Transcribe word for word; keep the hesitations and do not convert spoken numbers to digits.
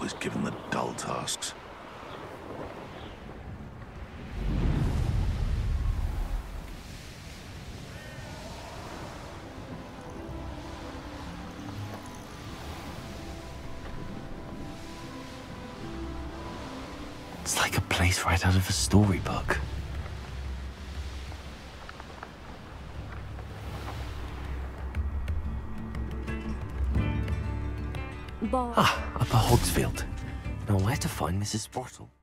is given the dull tasks. It's like a place right out of a storybook. Ah, up a Hogsfield. Now where to find Missus Sprottle?